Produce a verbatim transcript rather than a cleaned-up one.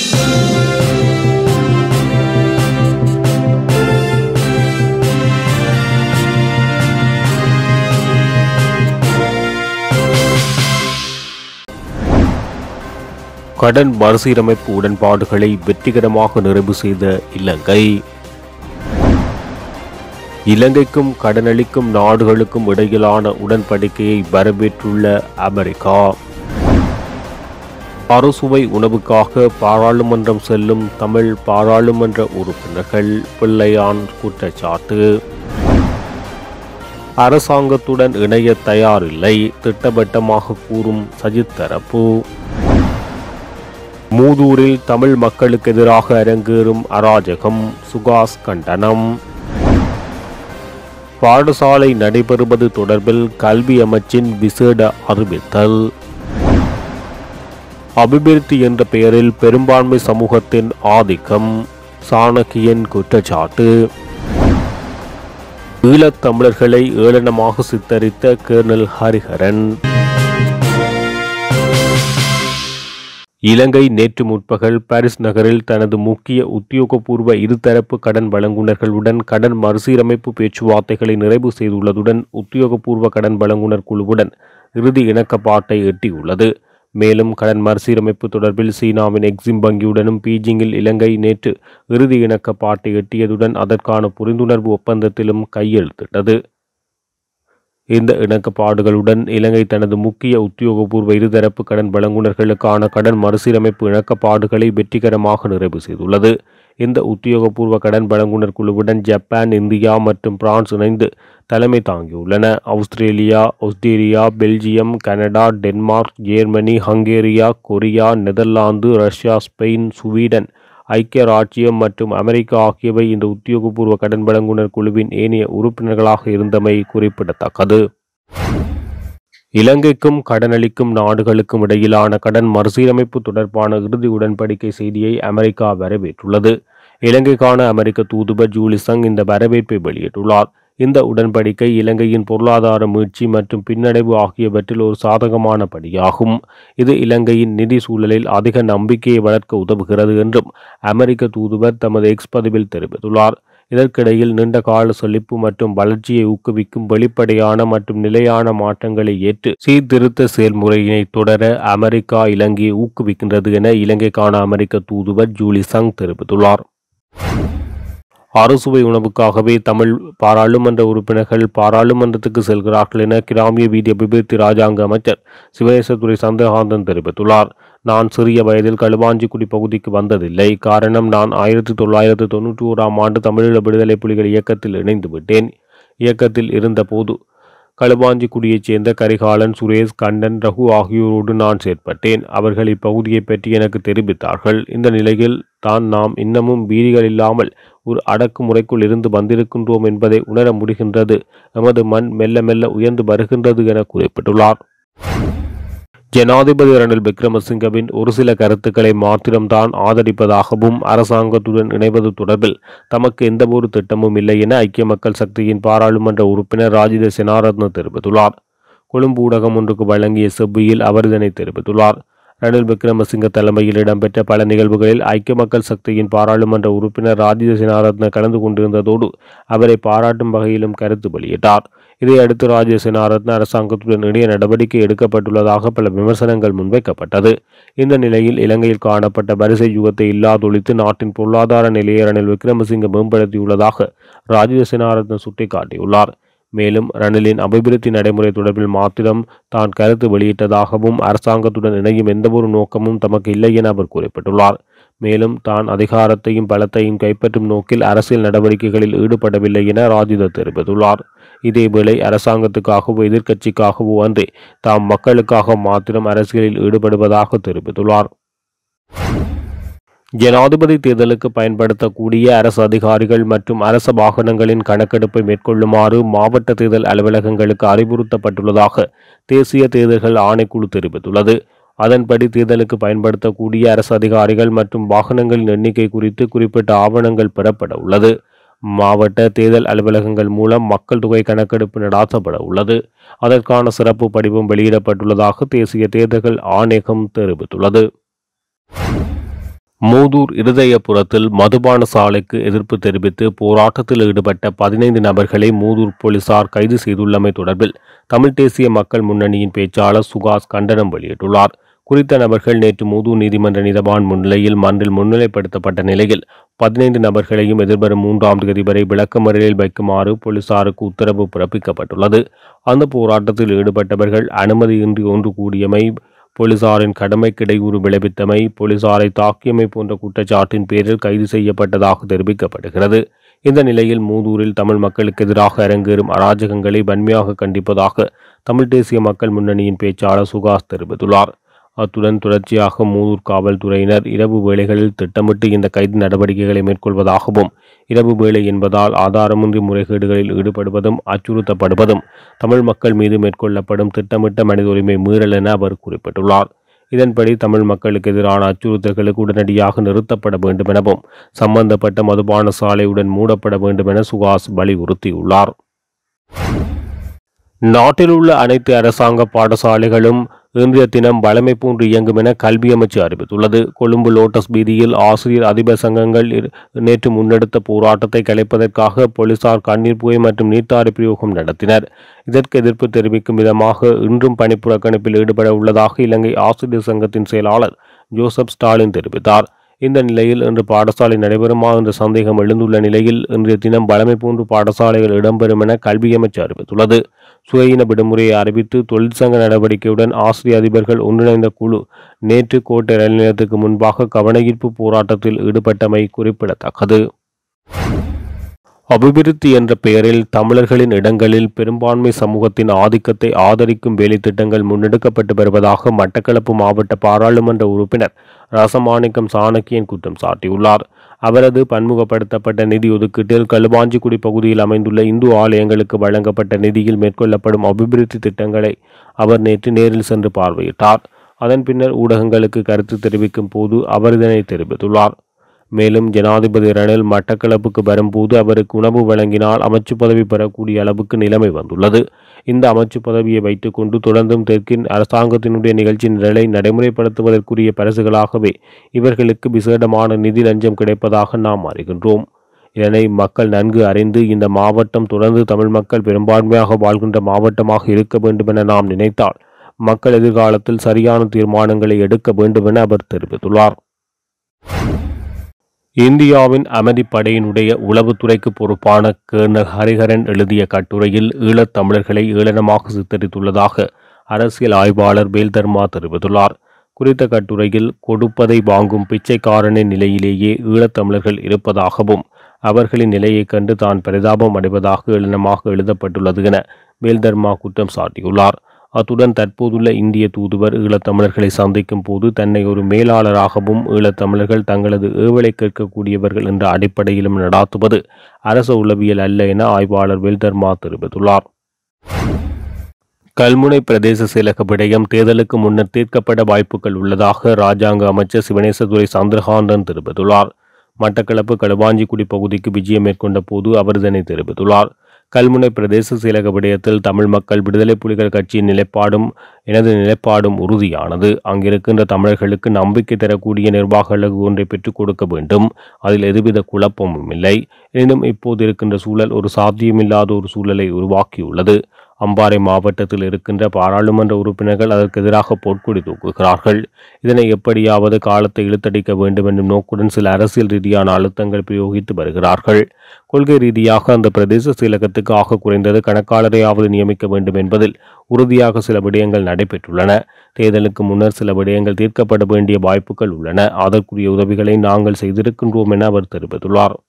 கடன் மறுசீரமைப்பு உடன்பாடுகளை வெற்றிகரமாக நிறைவு செய்த இலங்கை. இலங்கைக்கும் கடனளிக்கும் நாடுகளுக்கும் இடையிலான உடன்படிக்கையை வரவேற்றுள்ள அமெரிக்கா. அறுசுவை உணவுக்காக பாராளுமன்றம் செல்லும் தமிழ் பாராளுமன்ற உறுப்பினர்கள் பிள்ளையான் குற்றச்சாட்டு. அரசாங்கத்துடன் இணைய தயாரில்லை திட்டவட்டமாக கூறும் சஜித் தரப்பு. மூதூரில் தமிழ் மக்களுக்கு எதிராக அரங்கேறும் அராஜகம் சுகாஸ் கண்டனம். பாடசாலை நடைபெறுவது தொடர்பில் கல்வி அமைச்சின் விசேட அறிவித்தல். அபிவிருத்தி என்ற பெயரில் பெரும்பான்மை சமூகத்தின் ஆதிக்கம் சாணக்கியன் குற்றச்சாட்டு. ஈழத்தமிழர்களை ஏளனமாக சித்தரித்த கர்னல் ஹரிஹரன். இலங்கை நேற்று முற்பகல் பாரிஸ் நகரில் தனது முக்கிய உத்தியோகபூர்வ இருதரப்பு கடன் வழங்குனர்களுடன் கடன் மறுசீரமைப்பு பேச்சுவார்த்தைகளை நிறைவு செய்துள்ளதுடன் உத்தியோகபூர்வ கடன் வழங்குனர் குழுவுடன் இறுதி இணக்கப்பாட்டை எட்டியுள்ளது. மேலும் கடன் மறுசீரமைப்பு தொடர்பில் சீனாவின் எக்ஸிம் வங்கியுடனும் பீஜிங்கில் இலங்கை நேற்று இறுதி இணக்கப்பாட்டை எட்டியதுடன் அதற்கான புரிந்துணர்வு ஒப்பந்தத்திலும் கையெழுத்திட்டது. இந்த இணக்கப்பாடுகளுடன் இலங்கை தனது முக்கிய உத்தியோகபூர்வ இருதரப்பு கடன் வழங்குனர்களுக்கான கடன் மறுசீரமைப்பு இணக்கப்பாடுகளை வெற்றிகரமாக நிறைவு செய்துள்ளது. இந்த உத்தியோகபூர்வ கடன் வழங்குனர் குழுவுடன் ஜப்பான், இந்தியா மற்றும் பிரான்ஸ் இணைந்து தலைமை தாங்கியுள்ளன. Australia, Australia, Belgium, Canada, Denmark, Germany, Hungary, Korea, Netherlands, Russia, Spain, Sweden, ஐக்கிய ராச்சியம் மற்றும் அமெரிக்கா ஆகியவை இந்த உத்தியோகபூர்வ கடன் வழங்குனர் குழுவின் ஏனைய உறுப்பினர்களாக இருந்தமை குறிப்பிடத்தக்கது. இலங்கைக்கும் கடனளிக்கும் நாடுகளுக்கும் இடையிலான கடன் மறுசீரமைப்பு தொடர்பான இறுதி உடன்படிக்கை செய்தியை அமெரிக்கா வரவேற்றுள்ளது. இலங்கைக்கான அமெரிக்க தூதுவர் ஜூலி சங் இந்த வரவேற்பை வெளியிட்டுள்ளார். இந்த உடன்படிக்கை இலங்கையின் பொருளாதார மீட்சி மற்றும் பின்னடைவு ஆகியவற்றில் ஒரு சாதகமான படியாகும். இது இலங்கையின் நிதி சூழலில் அதிக நம்பிக்கையை வளர்க்க உதவுகிறது என்றும் அமெரிக்க தூதுவர் தமது எக்ஸ் பதிவில் தெரிவித்துள்ளார். இதற்கிடையில் நீண்ட கால செழிப்பு மற்றும் வளர்ச்சியை ஊக்குவிக்கும் வெளிப்படையான மற்றும் நிலையான மாற்றங்களை ஏற்று சீர்திருத்த செயல்முறையினை தொடர அமெரிக்கா இலங்கையை ஊக்குவிக்கின்றது என இலங்கைக்கான அமெரிக்க தூதுவர் ஜூலி சங் தெரிவித்துள்ளார். அறுசுவை உணவுக்காகவே தமிழ் பாராளுமன்ற உறுப்பினர்கள் பாராளுமன்றத்துக்கு செல்கிறார்கள் என கிராமிய வீதி அபிவிருத்தி இராஜாங்க அமைச்சர் சிவனேசதுரை சந்திரகாந்தன் தெரிவித்துள்ளார். நான் சிறிய வயதில் களுவாஞ்சிக்குடி பகுதிக்கு வந்ததில்லை. காரணம், நான் ஆயிரத்தி தொள்ளாயிரத்தி தொன்னூற்றி ஓராம் ஆண்டு தமிழீழ விடுதலை புலிகள் இயக்கத்தில் இணைந்து விட்டேன். இயக்கத்தில் இருந்த போது களுவாஞ்சிக்குடியைச் சேர்ந்த கரிகாலன், சுரேஷ், கண்டன், ரகு ஆகியோரோடு நான் செயற்பட்டேன். அவர்கள் இப்பகுதியை பற்றி எனக்கு தெரிவித்தார்கள். இந்த நிலையில் தான் நாம் இன்னமும் வீதிகள் இல்லாமல் ஒரு அடக்குமுறைக்குள் இருந்து வந்திருக்கின்றோம் என்பதை உணர முடிகின்றது. எமது மண் மெல்ல மெல்ல உயர்ந்து வருகின்றது என குறிப்பிட்டுள்ளார். ஜனாதிபதி ரணில் விக்ரமசிங்கவின் ஒரு சில கருத்துக்களை மாத்திரம்தான் ஆதரிப்பதாகவும் அரசாங்கத்துடன் இணைவது தொடர்பில் தமக்கு எந்தவொரு திட்டமும் இல்லை என ஐக்கிய மக்கள் சக்தியின் பாராளுமன்ற உறுப்பினர் ராஜித சேனாரத்ன தெரிவித்துள்ளார். கொழும்பு ஊடகம் ஒன்றுக்கு வழங்கிய செவ்வியில் அவர் இதனை தெரிவித்துள்ளார். ரணில் விக்ரமசிங்க தலைமையில் இடம்பெற்ற பல நிகழ்வுகளில் ஐக்கிய மக்கள் சக்தியின் பாராளுமன்ற உறுப்பினர் ராஜித சேனாரத்ன கலந்து கொண்டிருந்ததோடு அவரை பாராட்டும் வகையிலும் கருத்து வெளியிட்டார். இதையடுத்து ராஜித சேனாரத்ன அரசாங்கத்துடன் இணைய நடவடிக்கை எடுக்கப்பட்டுள்ளதாக பல விமர்சனங்கள் முன்வைக்கப்பட்டது. இந்த நிலையில் இலங்கையில் காணப்பட்ட வரிசை யுகத்தை இல்லாதொழித்து நாட்டின் பொருளாதார நிலையை ரணில் விக்ரமசிங்க மேம்படுத்தியுள்ளதாக ராஜித சேனாரத்ன சுட்டிக்காட்டியுள்ளார். மேலும் ரணிலின் அபிவிருத்தி நடைமுறை தொடர்பில் மாத்திரம் தான் கருத்து வெளியிட்டதாகவும் அரசாங்கத்துடன் இணையும் எந்தவொரு நோக்கமும் தமக்கு இல்லை என அவர் குறிப்பிட்டுள்ளார். மேலும் தான் அதிகாரத்தையும் பலத்தையும் கைப்பற்றும் நோக்கில் அரசியல் நடவடிக்கைகளில் ஈடுபடவில்லை என ராஜித தெரிவித்துள்ளார். இதேவேளை அரசாங்கத்துக்காகவோ எதிர்க்கட்சிக்காகவோ அன்றி தாம் மக்களுக்காக மாத்திரம் அரசியலில் ஈடுபடுவதாக தெரிவித்துள்ளார். ஜனாதிபதி தேர்தலுக்கு பயன்படுத்தக்கூடிய அரசு அதிகாரிகள் மற்றும் அரச வாகனங்களின் கணக்கெடுப்பை மேற்கொள்ளுமாறு மாவட்ட தேர்தல் அலுவலகங்களுக்கு அறிவுறுத்தப்பட்டுள்ளதாக தேசிய தேர்தல்கள் ஆணைக்குழு தெரிவித்துள்ளது. அதன்படி தேர்தலுக்கு பயன்படுத்தக்கூடிய அரசு அதிகாரிகள் மற்றும் வாகனங்களின் எண்ணிக்கை குறித்து குறிப்பிட்ட ஆவணங்கள் பெறப்பட உள்ளது. மாவட்ட தேர்தல் அலுவலகங்கள் மூலம் மக்கள் தொகை கணக்கெடுப்பு நடாத்தப்பட உள்ளது. அதற்கான சிறப்பு படிவம் வெளியிடப்பட்டுள்ளதாக தேசிய தேர்தல்கள் ஆணையகம் தெரிவித்துள்ளது. மூதூர் இருதயபுரத்தில் மதுபான சாலைக்கு எதிர்ப்பு தெரிவித்து போராட்டத்தில் ஈடுபட்ட பதினைந்து நபர்களை மூதூர் போலீசார் கைது செய்துள்ளமை தொடர்பில் தமிழ் தேசிய மக்கள் முன்னணியின் பேச்சாளர் சுகாஸ் கண்டனம் வெளியிட்டுள்ளார். குறித்த நபர்கள் நேற்று மூதூர் நீதிமன்ற நீதவான் முன்னிலையில் மன்றில் முன்னிலைப்படுத்தப்பட்ட நிலையில் பதினைந்து நபர்களையும் எதிர்வரும் மூன்றாம் தேதி வரை விளக்கமறியலில் வைக்குமாறு போலீசாருக்கு உத்தரவு பிறப்பிக்கப்பட்டுள்ளது. அந்த போராட்டத்தில் ஈடுபட்டவர்கள் அனுமதியின்றி ஒன்று கூடியமை, போலீசாரின் கடமைக்கு இடையூறு விளைவித்தமை, போலீசாரை தாக்கியமை போன்ற குற்றச்சாட்டின் பேரில் கைது செய்யப்பட்டதாக தெரிவிக்கப்படுகிறது. இந்த நிலையில் மூதூரில் தமிழ் மக்களுக்கு எதிராக அரங்கேறும் அராஜகங்களை வன்மையாக கண்டிப்பதாக தமிழ் தேசிய மக்கள் முன்னணியின் பேச்சாளர் சுகாஸ் தெரிவித்துள்ளார். அத்துடன் தொடர்ச்சியாக மூதூர் காவல்துறையினர் இரவு வேளைகளில் திட்டமிட்டு இந்த கைது நடவடிக்கைகளை மேற்கொள்வதாகவும், இரவு வேளை என்பதால் ஆதாரமின்றி முறைகேடுகளில் ஈடுபடுவதும் அச்சுறுத்தப்படுவதும் தமிழ் மக்கள் மீது மேற்கொள்ளப்படும் திட்டமிட்ட மனித உரிமை மீறல் என அவர் குறிப்பிட்டுள்ளார். இதன்படி தமிழ் மக்களுக்கு எதிரான அச்சுறுத்தல்களுக்கு உடனடியாக நிறுத்தப்பட வேண்டும் எனவும் சம்பந்தப்பட்ட மதுபான சாலையுடன் மூடப்பட வேண்டும் என சுகாஸ் வலியுறுத்தியுள்ளார். நாட்டில் உள்ள அனைத்து அரசாங்க பாடசாலைகளும் இன்றைய தினம் வழமை போன்று இயங்கும் என கல்வி அமைச்சு அறிவித்துள்ளது. கொழும்பு லோட்டஸ் வீதியில் ஆசிரியர் அதிபர் சங்கங்கள் நேற்று முன்னெடுத்த போராட்டத்தை கலைப்பதற்காக போலீசார் கண்ணீர் புகை மற்றும் நீர்த்தாரை பிரயோகம் நடத்தினர். இதற்கு எதிர்ப்பு தெரிவிக்கும் விதமாக இன்றும் பணிப்புறக்கணிப்பில் ஈடுபட உள்ளதாக இலங்கை ஆசிரியர் சங்கத்தின் செயலாளர் ஜோசப் ஸ்டாலின் தெரிவித்தார். இந்த நிலையில் இன்று பாடசாலை நடைபெறுமா என்ற சந்தேகம் எழுந்துள்ள நிலையில் இன்றைய தினம் வழமை போன்று பாடசாலைகள் இடம்பெறும் என கல்வி அமைச்சு அறிவித்துள்ளது. சுயின விடுமுறையை அறிவித்து தொழிற்சங்க நடவடிக்கையுடன் ஆசிரியர் அதிபர்கள் ஒன்றிணைந்த குழு நேற்று கோட்டை ரயில் நிலையத்துக்கு முன்பாக கவனஈர்ப்பு போராட்டத்தில் ஈடுபட்டமை குறிப்பிடத்தக்கது. அபிவிருத்தி என்ற பெயரில் தமிழர்களின் இடங்களில் பெரும்பான்மை சமூகத்தின் ஆதிக்கத்தை ஆதரிக்கும் வேலைத்திட்டங்கள் முன்னெடுக்கப்பட்டு வருவதாக மட்டக்களப்பு மாவட்ட பாராளுமன்ற உறுப்பினர் ரசமாணிக்கம் சாணக்கியன் குற்றம் சாட்டியுள்ளார். அவரது பன்முகப்படுத்தப்பட்ட நிதி ஒதுக்கீட்டில் களுவாஞ்சிக்குடி பகுதியில் அமைந்துள்ள இந்து ஆலயங்களுக்கு வழங்கப்பட்ட நிதியில் மேற்கொள்ளப்படும் அபிவிருத்தி திட்டங்களை அவர் நேற்று நேரில் சென்று பார்வையிட்டார். அதன் பின்னர் ஊடகங்களுக்கு கருத்து தெரிவிக்கும் போது அவர் இதனை தெரிவித்துள்ளார். மேலும் ஜனாதிபதி ரணில் மட்டக்களப்புக்கு வரும்போது அவருக்கு உணவு வழங்கினால் அமைச்சு பதவி பெறக்கூடிய அளவுக்கு நிலைமை வந்துள்ளது. இந்த அமைச்சு பதவியை வைத்துக்கொண்டு தொடர்ந்தும் தெற்கின் அரசாங்கத்தினுடைய நிகழ்ச்சி நிரலை நடைமுறைப்படுத்துவதற்குரிய பரிசுகளாகவே இவர்களுக்கு விசேடமான நிதி லஞ்சம் கிடைப்பதாக நாம் அறிகின்றோம். இதனை மக்கள் நன்கு அறிந்து இந்த மாவட்டம் தொடர்ந்து தமிழ் மக்கள் பெரும்பான்மையாக வாழ்கின்ற மாவட்டமாக இருக்க வேண்டும் என நாம் நினைத்தால் மக்கள் எதிர்காலத்தில் சரியான தீர்மானங்களை எடுக்க வேண்டும் என அவர் தெரிவித்துள்ளார். இந்தியாவின் அமைதிப்படையினுடைய உளவுத்துறைக்கு பொறுப்பான கேர்னல் ஹரிஹரன் எழுதிய கட்டுரையில் ஈழத் தமிழர்களை ஏளனமாக சித்தரித்துள்ளதாக அரசியல் ஆய்வாளர் வேல்தர்மா தெரிவித்துள்ளார். குறித்த கட்டுரையில் கொடுப்பதை வாங்கும் பிச்சைக்காரனின் நிலையிலேயே ஈழத்தமிழர்கள் இருப்பதாகவும் அவர்களின் நிலையைக் கண்டு தான் பரிதாபம் அடைவதாக ஏளனமாக எழுதப்பட்டுள்ளது என வேல்தர்மா குற்றம் சாட்டியுள்ளார். அத்துடன் தற்போதுள்ள இந்திய தூதுவர் ஈழத்தமிழர்களை சந்திக்கும் போது தன்னை ஒரு மேலாளராகவும் ஈழத்தமிழர்கள் தங்களது ஏவலை கேட்கக்கூடியவர்கள் என்ற அடிப்படையிலும் நடாத்துவது அரச உளவியல் அல்ல என ஆய்வாளர் வேல்தர்மா தெரிவித்துள்ளார். கல்முனை பிரதேச செயலக விடயம் தேர்தலுக்கு முன்னர் தீர்க்கப்பட வாய்ப்புகள் உள்ளதாக இராஜாங்க அமைச்சர் சிவனேசதுரை சந்திரகாந்தன் தெரிவித்துள்ளார். மட்டக்களப்பு களுவாஞ்சிக்குடி பகுதிக்கு விஜயம் மேற்கொண்ட போது அவர் இதனை தெரிவித்துள்ளார். கல்முனை பிரதேச செயலக விடயத்தில் தமிழ் மக்கள் விடுதலை புலிகள் கட்சியின் நிலைப்பாடும் எனது நிலைப்பாடும் உறுதியானது. அங்கிருக்கின்ற தமிழர்களுக்கு நம்பிக்கை தரக்கூடிய நிர்வாக அழகு ஒன்றை பெற்றுக் கொடுக்க வேண்டும். அதில் எதுவித குழப்பமும் இல்லை. எனினும் இப்போது இருக்கின்ற சூழல் ஒரு சாத்தியமில்லாத ஒரு சூழலை உருவாக்கியுள்ளது. அம்பாறை மாவட்டத்தில் இருக்கின்ற பாராளுமன்ற உறுப்பினர்கள் அதற்கு எதிராக போர்க்கொடி தூக்குகிறார்கள். இதனை எப்படியாவது காலத்தை இழுத்தடிக்க வேண்டும் என்னும் நோக்குடன் சில அரசியல் ரீதியான அழுத்தங்கள் பிரயோகித்து வருகிறார்கள். கொள்கை ரீதியாக அந்த பிரதேச செயலகத்துக்கு ஆக குறைந்தது கணக்காளரையாவது நியமிக்க வேண்டும் என்பதில் உறுதியாக சில விடயங்கள் நடைபெற்றுள்ளன. தேர்தலுக்கு முன்னர் சில விடயங்கள் தீர்க்கப்பட வேண்டிய வாய்ப்புகள் உள்ளன. அதற்குரிய உதவிகளை நாங்கள் செய்திருக்கின்றோம் என அவர் தெரிவித்துள்ளார்.